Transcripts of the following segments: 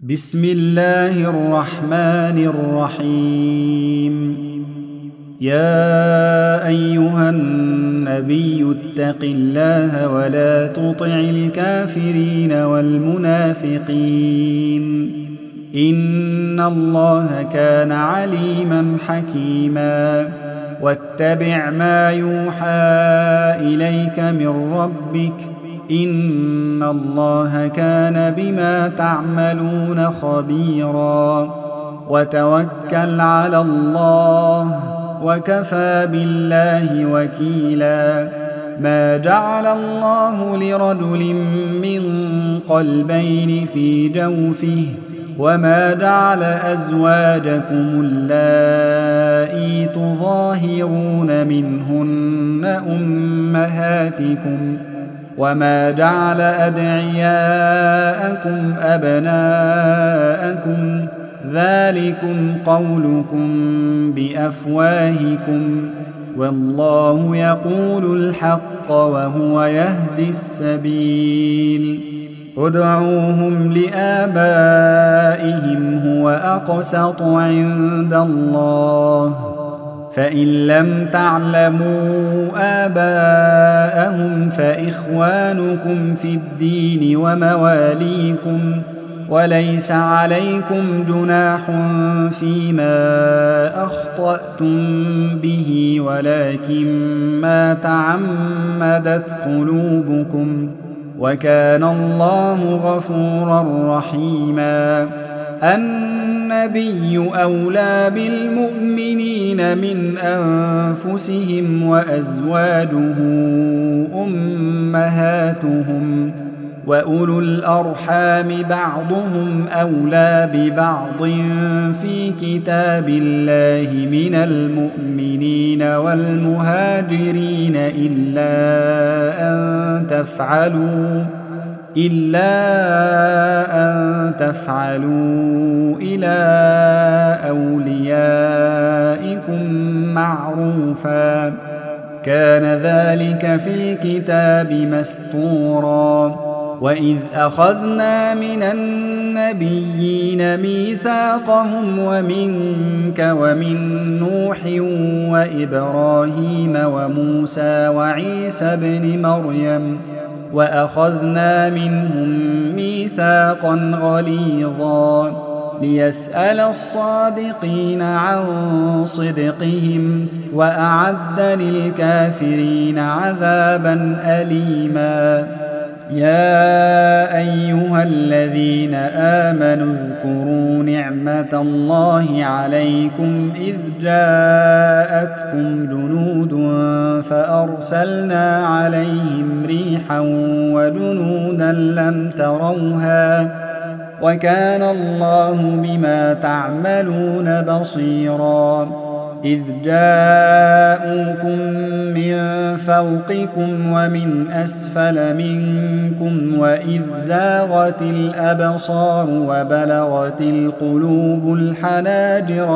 بسم الله الرحمن الرحيم. يا أيها النبي اتق الله ولا تطع الكافرين والمنافقين إن الله كان عليما حكيما. واتبع ما يوحى إليك من ربك إن الله كان بما تعملون خبيرا. وتوكل على الله وكفى بالله وكيلا. ما جعل الله لرجل من قلبين في جوفه وما جعل أزواجكم اللائي تظاهرون منهن أمهاتكم وما جعل أدعياءكم أبناءكم ذلكم قولكم بأفواهكم والله يقول الحق وهو يهدي السبيل. ادعوهم لآبائهم هو أقسط عند الله فإن لم تعلموا آباءهم فإخوانكم في الدين ومواليكم وليس عليكم جناح فيما أخطأتم به ولكن ما تعمدت قلوبكم وكان الله غفورا رحيما. النبي أولى بالمؤمنين من أنفسهم وأزواجه أمهاتهم وأولو الأرحام بعضهم أولى ببعض في كتاب الله من المؤمنين والمهاجرين إلا أن تفعلوا إلى أوليائكم معروفا كان ذلك في الكتاب مسطورا. وإذ أخذنا من النبيين ميثاقهم ومنك ومن نوح وإبراهيم وموسى وعيسى ابن مريم وأخذنا منهم ميثاقا غليظا ليسأل الصادقين عن صدقهم وأعد للكافرين عذابا أليما. يا أيها الذين آمنوا اذكروا نعمة الله عليكم إذ جاءتكم جنود فأرسلنا عليهم ريحا وجنودا لم تروها وكان الله بما تعملون بصيرا. إذ جاءوكم من فوقكم ومن أسفل منكم وإذ زاغت الأبصار وبلغت القلوب الحناجر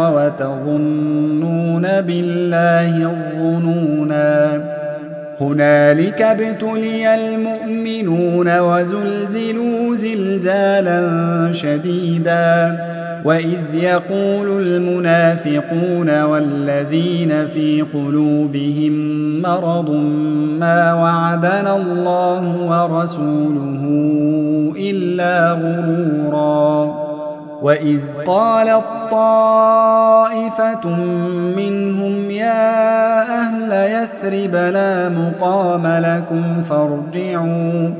وتظنون بالله الظنونا. هنالك ابتلي المؤمنون وزلزلوا زلزالا شديدا. وإذ يقول المنافقون والذين في قلوبهم مرض ما وعدنا الله ورسوله إلا غرورا. وإذ قالت طائفة منهم يا أهل يثرب لا مقام لكم فارجعوا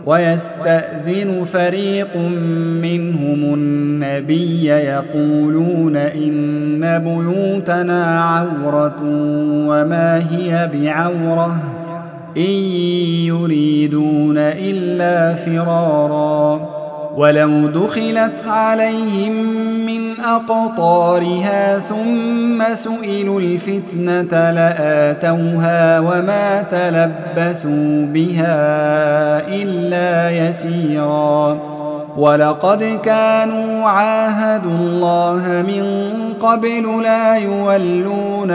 ويستأذن فريق منهم النبي يقولون إن بيوتنا عورة وما هي بعورة إن يريدون إلا فرارا. ولو دخلت عليهم من أقطارها ثم سئلوا الفتنة لآتوها وما تلبثوا بها إلا يسيرا. ولقد كانوا عاهدوا الله من قبل لا يولون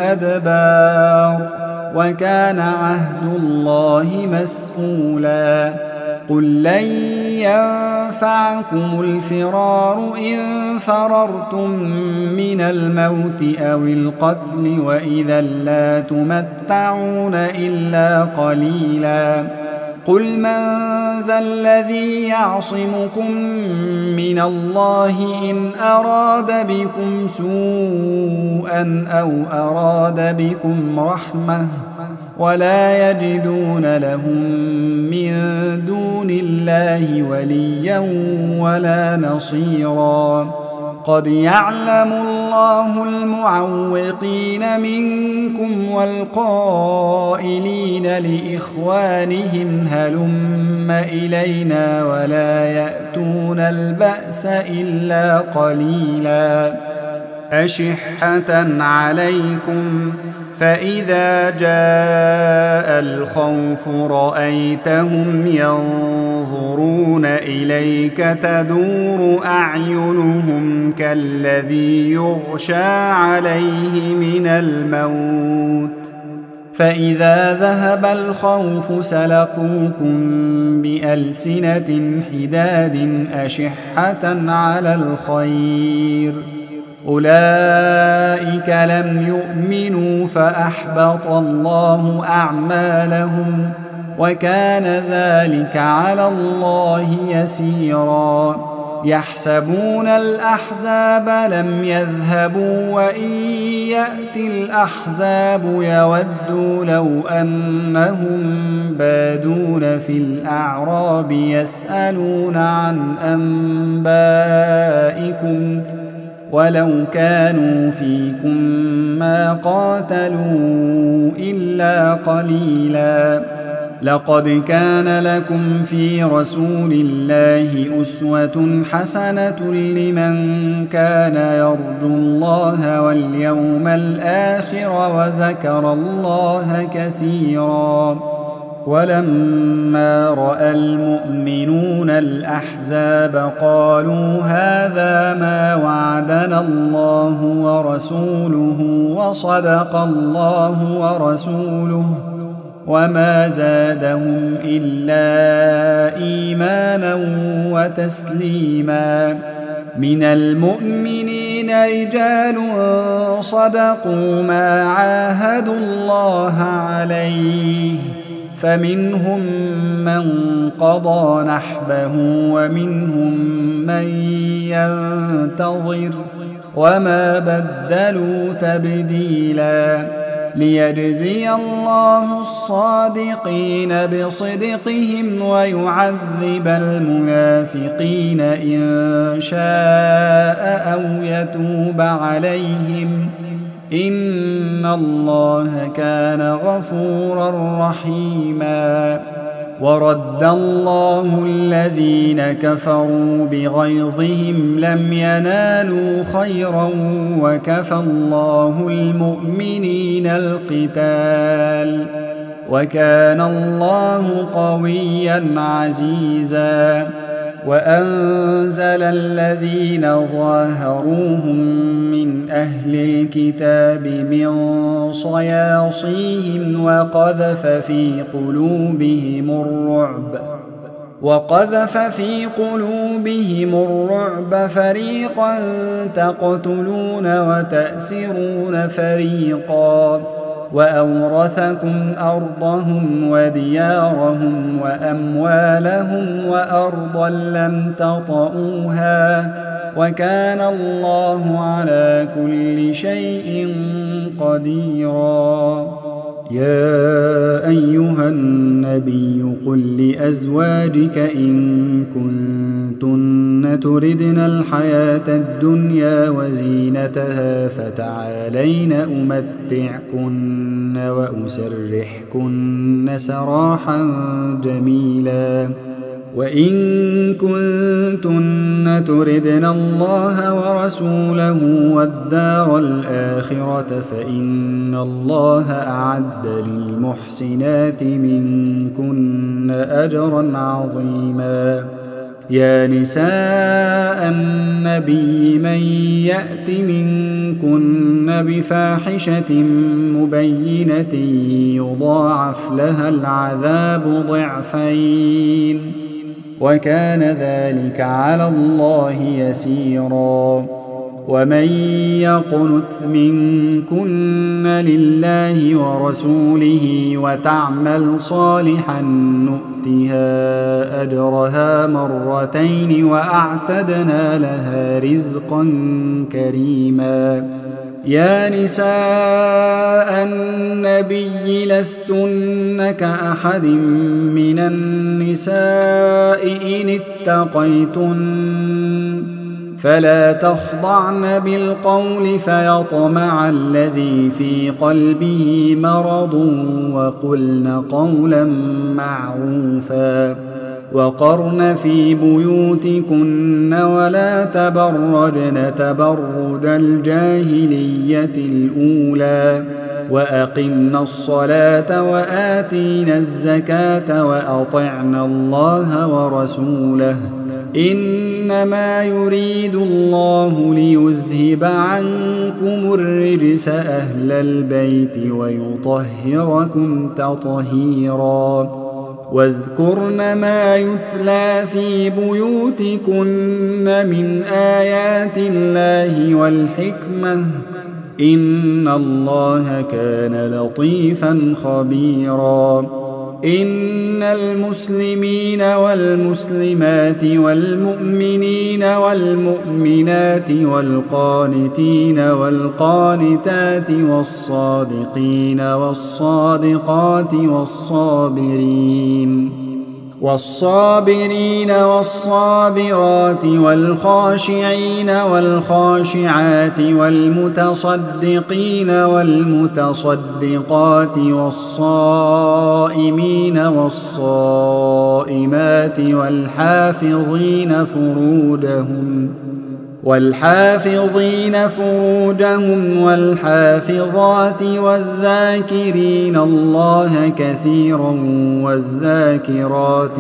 الأدبار وكان عهد الله مسؤولا. قل لن ينفعكم الفرار إن فررتم من الموت أو القتل وإذا لا تمتعون إلا قليلا قل من ذا الذي يعصمكم من الله إن أراد بكم سوءا أو أراد بكم رحمة ولا يجدون لهم من دون الله وليا ولا نصيرا قد يعلم الله المعوقين منكم والقائلين لإخوانهم هلم إلينا ولا يأتون البأس إلا قليلا أشحة عليكم فإذا جاء الخوف رأيتهم ينظرون إليك تدور أعينهم كالذي يغشى عليه من الموت فإذا ذهب الخوف سلقوكم بألسنة حداد أشحة على الخير أولئك لم يؤمنوا فأحبط الله أعمالهم وكان ذلك على الله يسيرا يحسبون الأحزاب لم يذهبوا وإن يأتي الأحزاب يودوا لو أنهم بادون في الأعراب يسألون عن أنبائكم ولو كانوا فيكم ما قاتلوا إلا قليلا لقد كان لكم في رسول الله أسوة حسنة لمن كان يرجو الله واليوم الآخر وذكر الله كثيرا ولما رأى المؤمنون الأحزاب قالوا هذا ما وعدنا الله ورسوله وصدق الله ورسوله وما زادهم إلا إيمانا وتسليما من المؤمنين رجال صدقوا ما عاهدوا الله عليه فمنهم من قضى نحبه ومنهم من ينتظر وما بدلوا تبديلا ليجزي الله الصادقين بصدقهم ويعذب المنافقين إن شاء أو يتوب عليهم إن الله كان غفورا رحيما ورد الله الذين كفروا بغيظهم لم ينالوا خيرا وكفى الله المؤمنين القتال وكان الله قويا عزيزا وأنزل الذين ظاهروهم من أهل الكتاب من صياصيهم وقذف في قلوبهم الرعب فريقا تقتلون وتأسرون فريقا وأورثكم أرضهم وديارهم وأموالهم وأرضا لم تطئوها وكان الله على كل شيء قديرا يا أيها النبي قل لأزواجك إن كنتن تردن الحياة الدنيا وزينتها فتعالين أمتعكن وأسرحكن سراحا جميلا وإن كنتن تردن الله ورسوله والدار الآخرة فإن الله أعد للمحسنات منكن أجرا عظيما يا نساء النبي من يأت منكن بفاحشة مبينة يضاعف لها العذاب ضعفين وكان ذلك على الله يسيرا. ومن يقنت منكن لله ورسوله وتعمل صالحا نؤتها أجرها مرتين وأعتدنا لها رزقا كريما. يا نساء النبي لستن كأحد من النساء إن اتقيتن فلا تخضعن بالقول فيطمع الذي في قلبه مرض وقلن قولا معروفا. وقرن في بيوتكن ولا تبرجن تبرج الجاهلية الأولى وأقمن الصلاة وآتينا الزكاة وأطعنا الله ورسوله إنما يريد الله ليذهب عنكم الرجس أهل البيت ويطهركم تطهيرا. واذكرن ما يتلى في بيوتكن من آيات الله والحكمة إن الله كان لطيفا خبيرا. إن المسلمين والمسلمات والمؤمنين والمؤمنات والقانتين والقانتات والصادقين والصادقات والصابرين والصابرات والخاشعين والخاشعات والمتصدقين والمتصدقات والصائمين والصائمات والحافظين فروجهم والحافظات والذاكرين الله كثيرا والذاكرات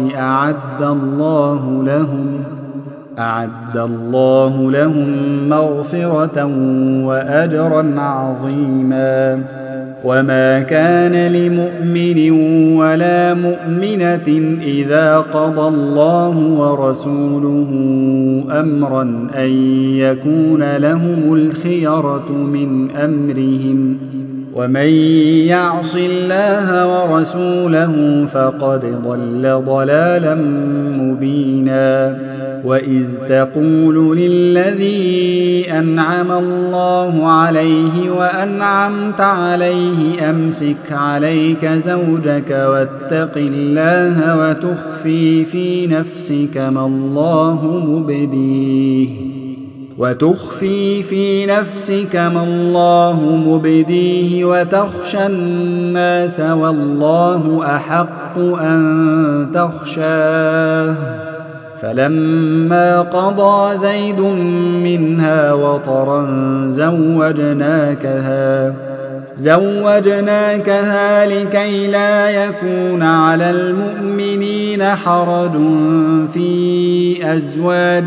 أعد الله لهم مغفرة وأجرا عظيما. وما كان لمؤمن ولا مؤمنة إذا قضى الله ورسوله أمرا أن يكون لهم الخيرة من أمرهم ومن يعص الله ورسوله فقد ضل ضلالا مبينا. وإذ تقول للذي أنعم الله عليه وأنعمت عليه أمسك عليك زوجك واتق الله وتخفي في نفسك ما الله مبديه وتخشى الناس والله أحق أن تخشاه. فلما قضى زيد منها وطرا زوجناكها لكي لا يكون على المؤمنين حرج في أزواج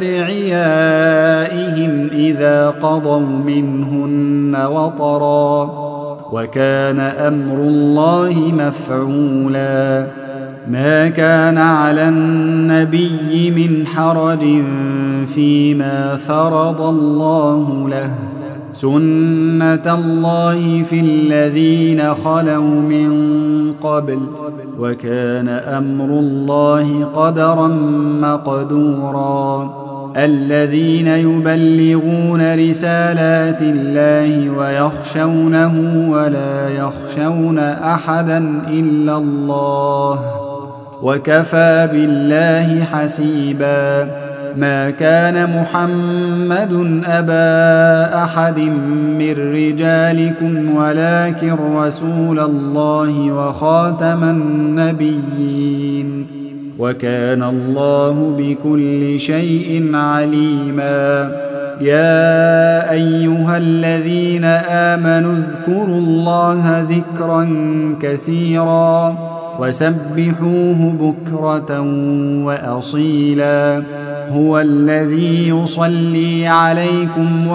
أدعيائهم إذا قضوا منهن وطرا وكان أمر الله مفعولا. ما كان على النبي من حرج فيما فرض الله له سنة الله في الذين خلوا من قبل وكان أمر الله قدرا مقدورا. الذين يبلغون رسالات الله ويخشونه ولا يخشون أحدا إلا الله وكفى بالله حسيبا. ما كان محمد أبا أحد من رجالكم ولكن رسول الله وخاتم النبيين وكان الله بكل شيء عليما. يا أيها الذين آمنوا اذكروا الله ذكرا كثيرا وسبحوه بكرة وأصيلا. هو الذي يصلي عليكم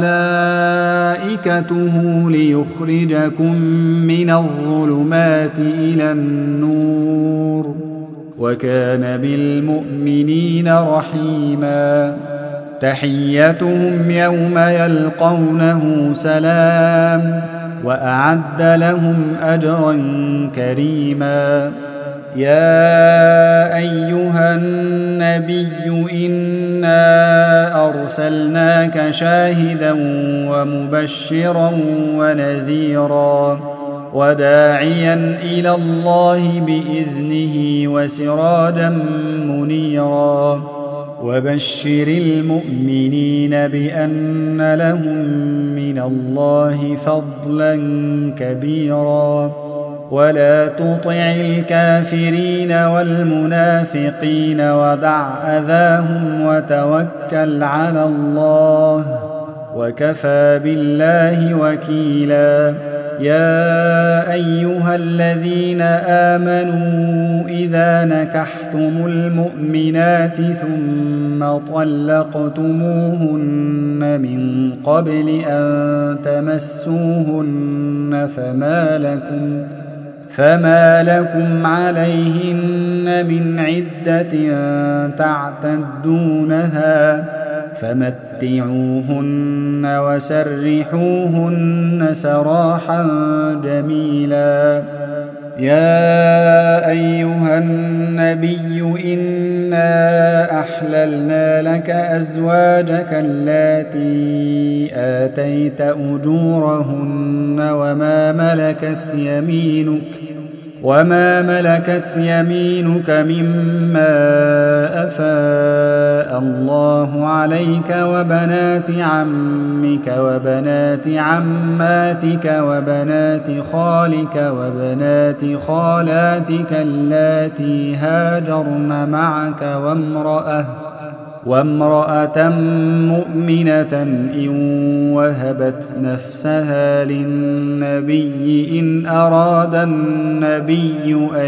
وملائكته ليخرجكم من الظلمات إلى النور وكان بالمؤمنين رحيما. تحيتهم يوم يلقونه سلام، وأعد لهم أجرا كريما. يا أيها النبي إنا أرسلناك شاهدا ومبشرا ونذيرا وداعيا إلى الله بإذنه وسراجا منيرا. وبشر المؤمنين بأن لهم من الله فضلا كبيرا. ولا تطع الكافرين والمنافقين ودع أذاهم وتوكل على الله، وكفى بالله وكيلا. يا أيها الذين آمنوا إذا نكحتم المؤمنات ثم طلقتموهن من قبل أن تمسوهن فما لكم عليهن من عدة تعتدونها، فمتعوهن وسرحوهن سراحا جميلا. يا أيها النبي إنا أحللنا لك أزواجك اللاتي آتيت أجورهن وما ملكت يمينك مما أفاء الله عليك، وبنات عمك وبنات عماتك وبنات خالك وبنات خالاتك اللاتي هاجرن معك وامرأة مؤمنة إن وهبت نفسها للنبي إن أراد النبي أن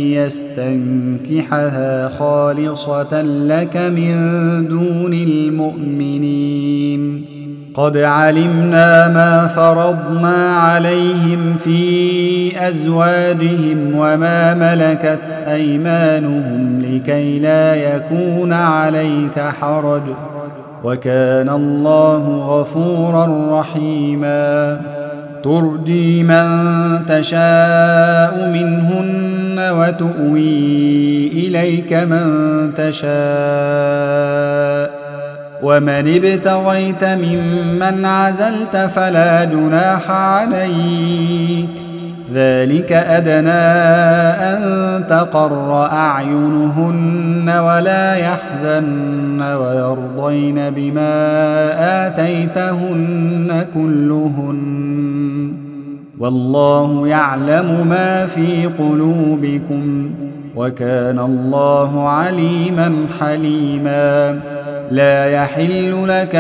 يستنكحها خالصة لك من دون المؤمنين. قد علمنا ما فرضنا عليهم في أزواجهم وما ملكت أيمانهم لكي لا يكون عليك حرج، وكان الله غفورا رحيما. ترجي من تشاء منهن وتؤوي إليك من تشاء، ومن ابتغيت ممن عزلت فلا جناح عليك، ذلك أدنى أن تقر أعينهن ولا يحزن ويرضين بما آتيتهن كلهن، والله يعلم ما في قلوبكم، وكان الله عليما حليما. لا يحل لك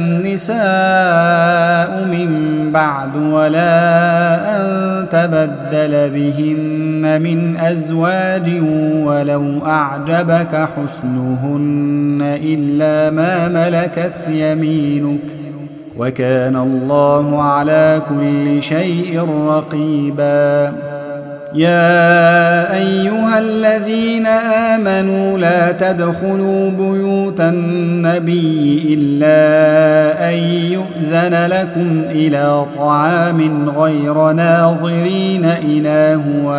النساء من بعد ولا أن تبدل بهن من أزواج ولو أعجبك حسنهن إلا ما ملكت يمينك، وكان الله على كل شيء رقيبا. يا أيها الذين آمنوا لا تدخلوا بيوت النبي إلا أن يؤذن لكم إلى طعام غير ناظرين إناه،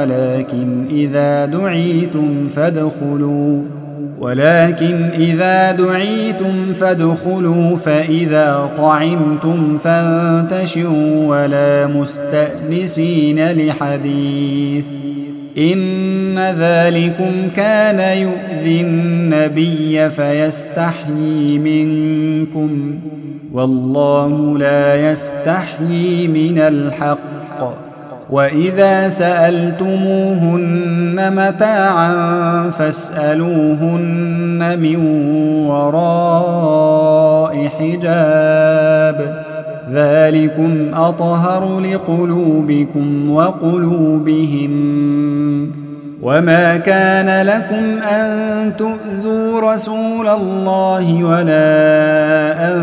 ولكن إذا دعيتم فادخلوا فإذا طعمتم فانتشروا ولا مستأنسين لحديث، إن ذلكم كان يؤذي النبي فيستحيي منكم، والله لا يستحيي من الحق. وإذا سألتموهن متاعا فاسألوهن من وراء حجاب، ذلكم أطهر لقلوبكم وقلوبهم. وما كان لكم أن تؤذوا رسول الله ولا أن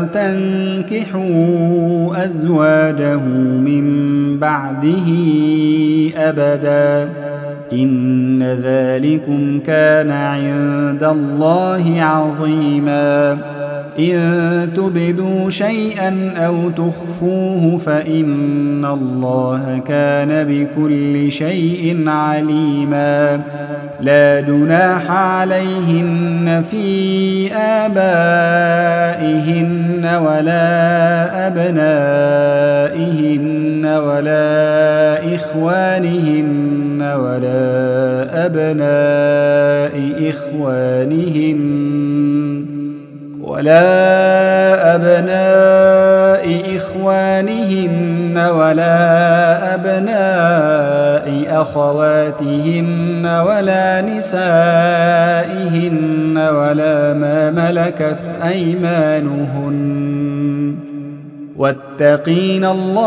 تنكحوا أزواجه من بعده أبدا، إن ذلكم كان عند الله عظيما إن تبدوا شيئا أو تخفوه فإن الله كان بكل شيء عليما لا جناح عليهن في آبائهن ولا أبنائهن ولا إخوانهن ولا أبناء إخوانهن ولا أبناء أخواتهن ولا نسائهن ولا ما ملكت أيمانهن واتقين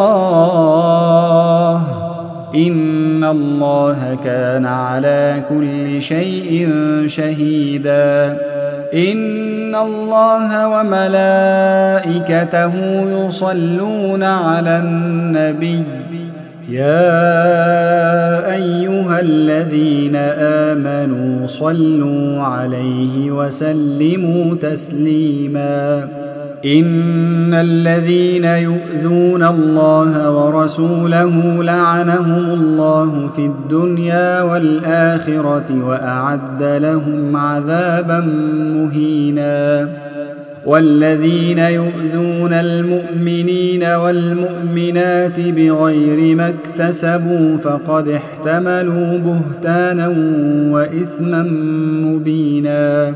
الله إن الله كان على كل شيء شهيدا إن الله وملائكته يصلون على النبي يا أيها الذين آمنوا صلوا عليه وسلموا تسليما إن الذين يؤذون الله ورسوله لعنهم الله في الدنيا والآخرة وأعد لهم عذابا مهينا والذين يؤذون المؤمنين والمؤمنات بغير ما اكتسبوا فقد احتملوا بهتانا وإثما مبينا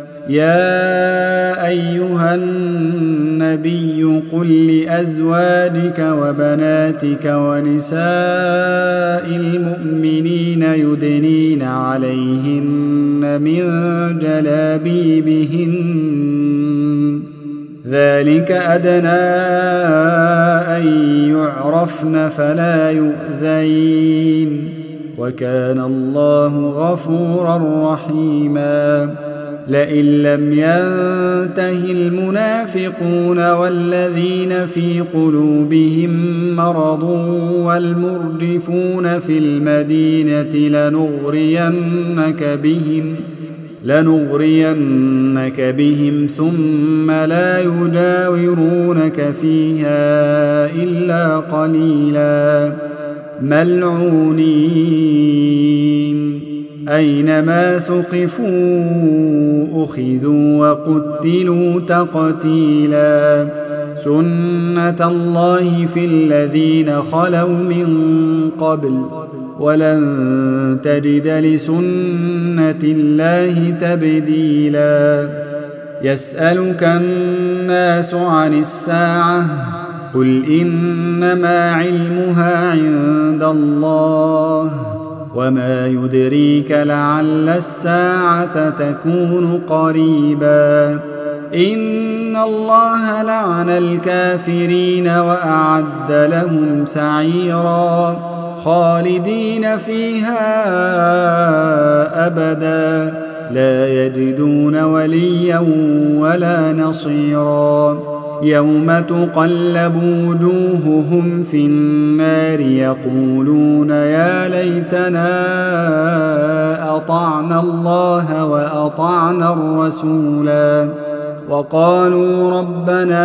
يا أيها النبي قل لأزواجك وبناتك ونساء المؤمنين يدنين عليهن من جلابيبهن ذلك أدنى أن يعرفن فلا يؤذين وكان الله غفورا رحيما لئن لم ينته المنافقون والذين في قلوبهم مرض والمرجفون في المدينة لنغرينك بهم ثم لا يجاورونك فيها إلا قليلا ملعونين أينما ثقفوا أخذوا وقتلوا تقتيلا سنة الله في الذين خلوا من قبل ولن تجد لسنة الله تبديلا يسألك الناس عن الساعة قل إنما علمها عند الله وما يدريك لعل الساعة تكون قريبا إن الله لعن الكافرين وأعد لهم سعيرا خالدين فيها أبدا لا يجدون وليا ولا نصيرا يوم تقلب وجوههم في النار يقولون يا ليتنا أطعنا الله وأطعنا الرسولا وقالوا ربنا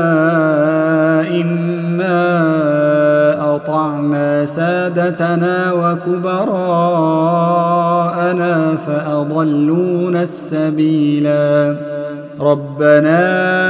إنا أطعنا سادتنا وكبراءنا فأضلونا السبيلا ربنا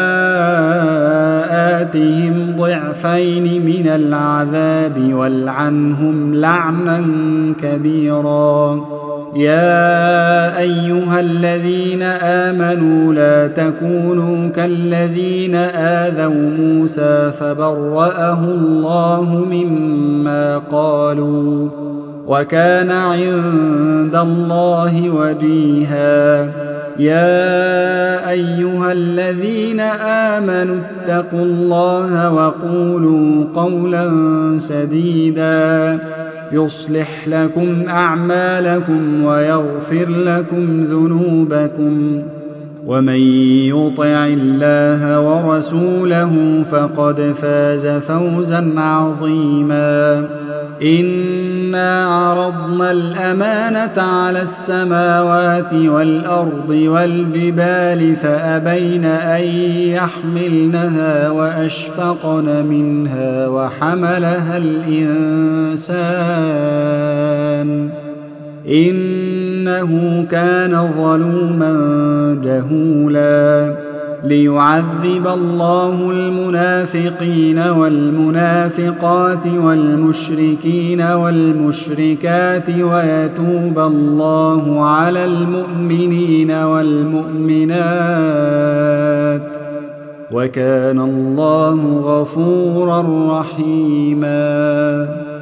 آتهم ضعفين من العذاب والعنهم لعنا كبيرا يا أيها الذين آمنوا لا تكونوا كالذين آذوا موسى فبرأه الله مما قالوا وكان عند الله وجيها يا أيها الذين آمنوا اتقوا الله وقولوا قولا سديدا يصلح لكم أعمالكم ويغفر لكم ذنوبكم ومن يطع الله ورسوله فقد فاز فوزا عظيما. إنا عرضنا الأمانة على السماوات والأرض والجبال فأبين أن يحملنها وأشفقن منها وحملها الإنسان إنه كان ظلوما جهولا. ليعذب الله المنافقين والمنافقات والمشركين والمشركات ويتوب الله على المؤمنين والمؤمنات وكان الله غفورا رحيما.